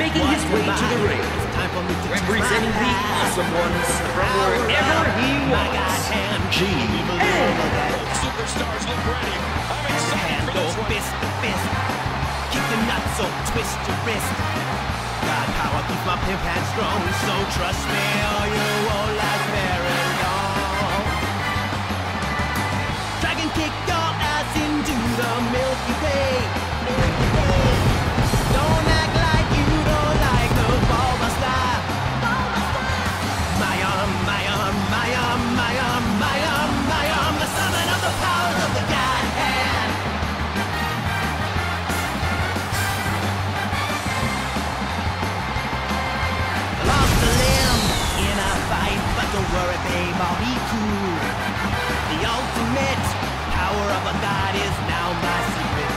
making his way to the ring, representing the Awesome Ones from wherever he was, G-N. Superstars look ready. I'm excited for this one. Fist to fist. Kick the nuts, so twist your wrist. God power keeps my pimp hand strong, so trust me or you won't last very long. Dragon kick your ass into the Milky Way. Don't act like you don't like the Bulbaster. My arm, my arm, my arm, my arm, my arm, my arm, the summon of the power of the God hand. Lost a limb in a fight, but don't worry, babe, I'll be cool. The ultimate power of a god is now my secret.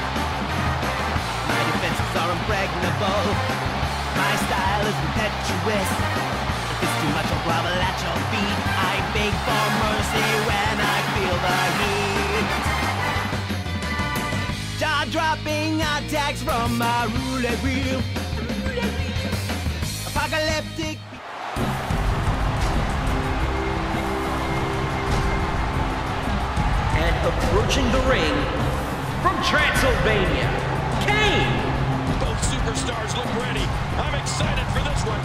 My defenses are impregnable. My style is impetuous. If it's too much, I'll grovel at your feet. I beg for mercy when I feel the heat. Jaw-dropping attacks from my roulette wheel. Apocalyptic. And approaching the ring, from Transylvania, Kane! Both superstars look ready. I'm excited for this one.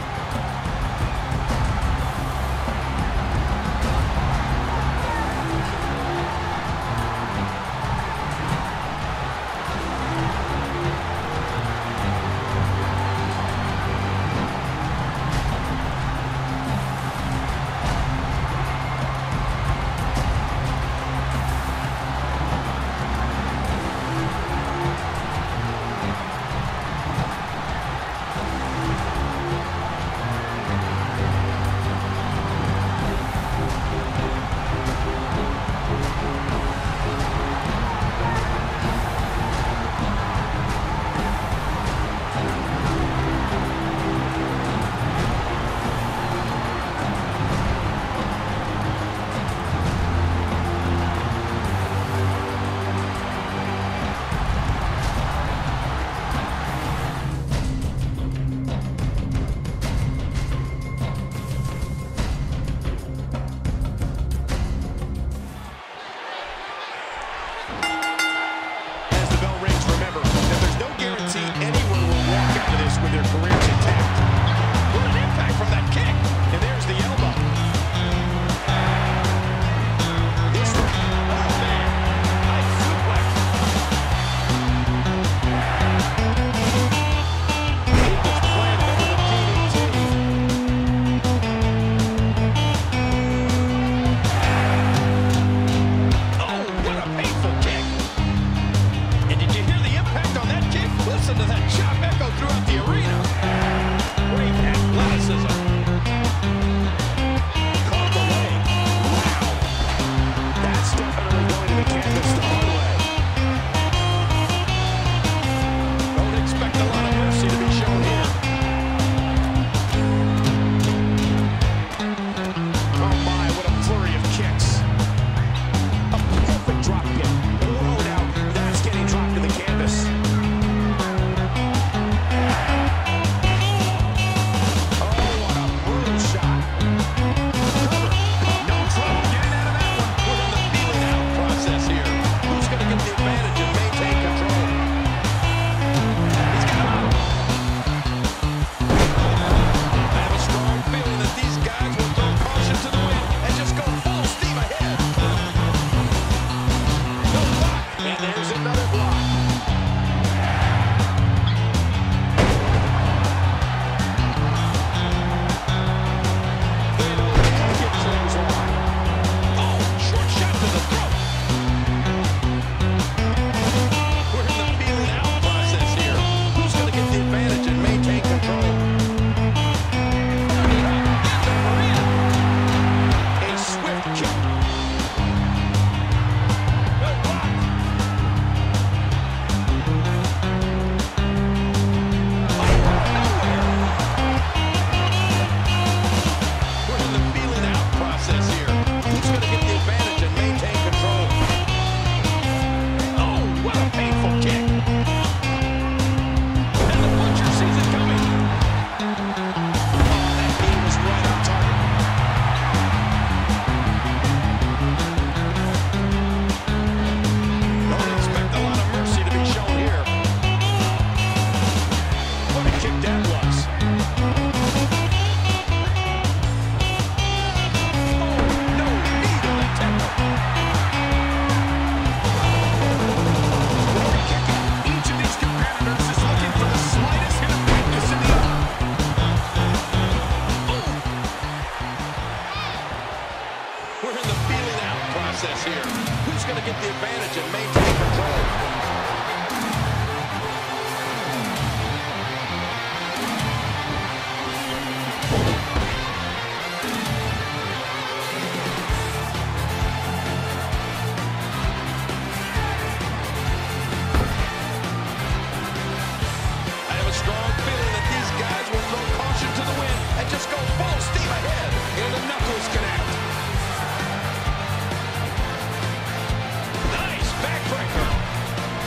We're in the feeling out process here. Who's going to get the advantage and maintain control? Just go full steam ahead, and the knuckles connect. Nice backbreaker.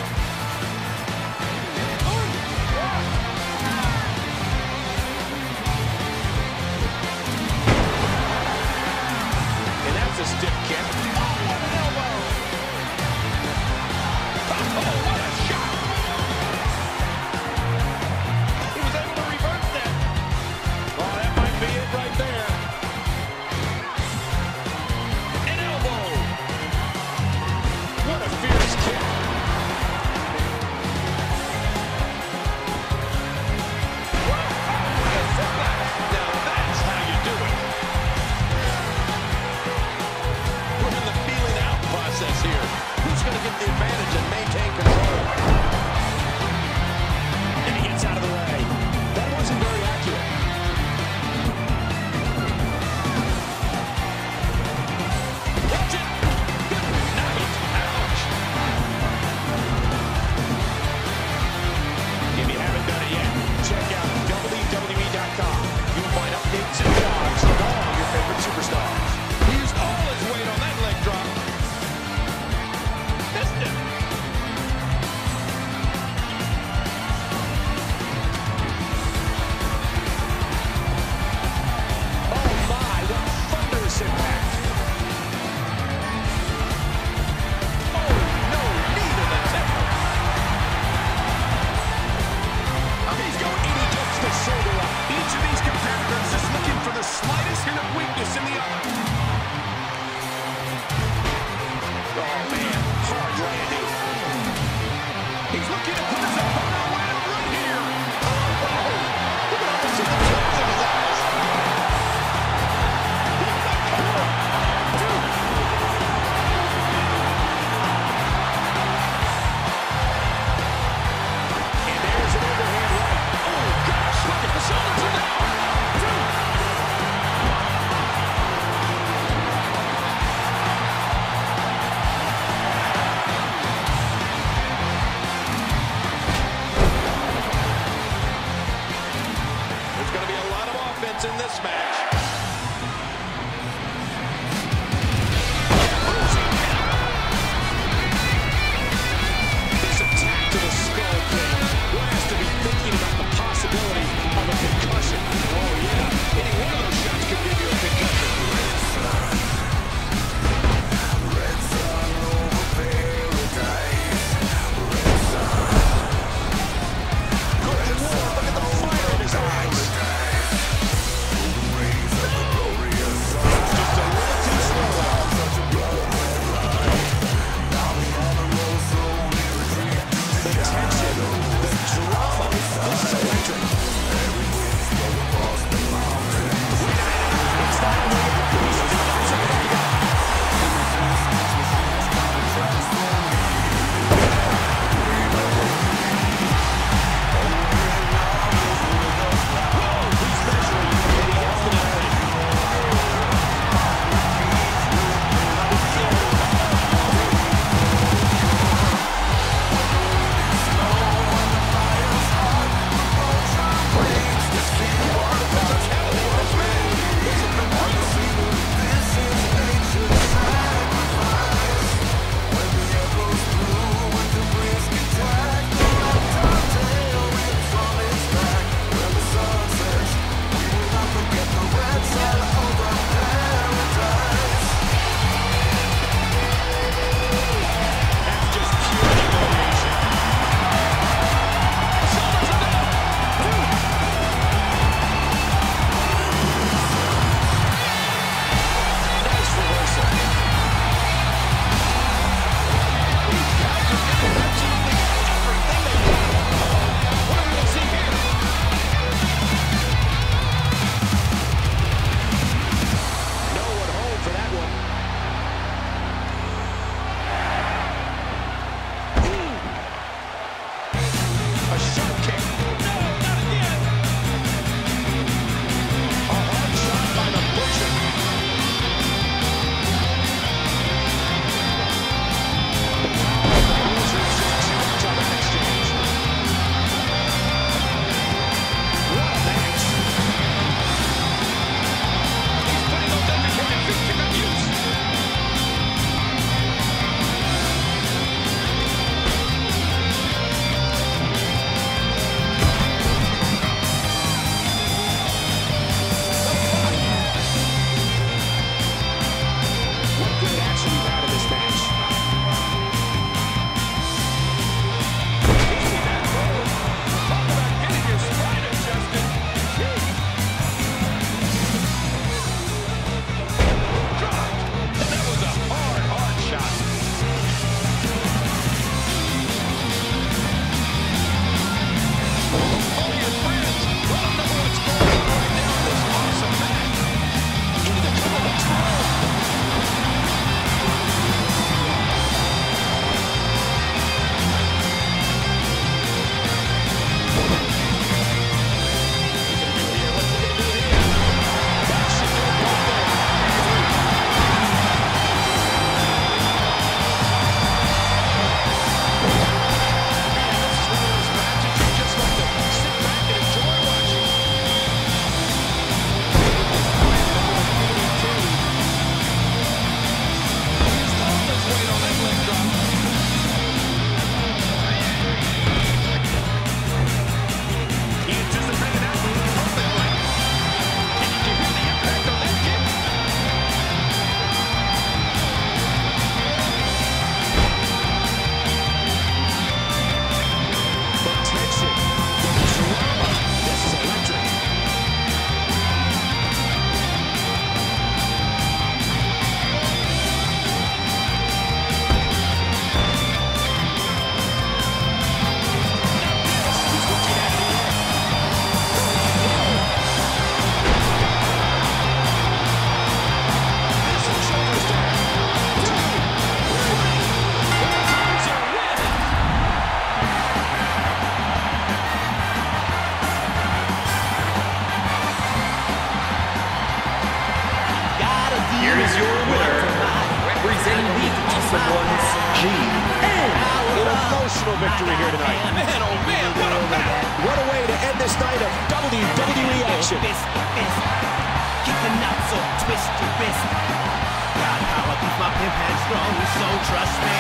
here is your winner, representing the Awesome Ones, G-M. An emotional victory here tonight. Man, oh man, what a battle! What a way to end this night of WWE action. Fist, kick the nuts or twist your wrist. God, power keeps my pimp hand strong, so trust me.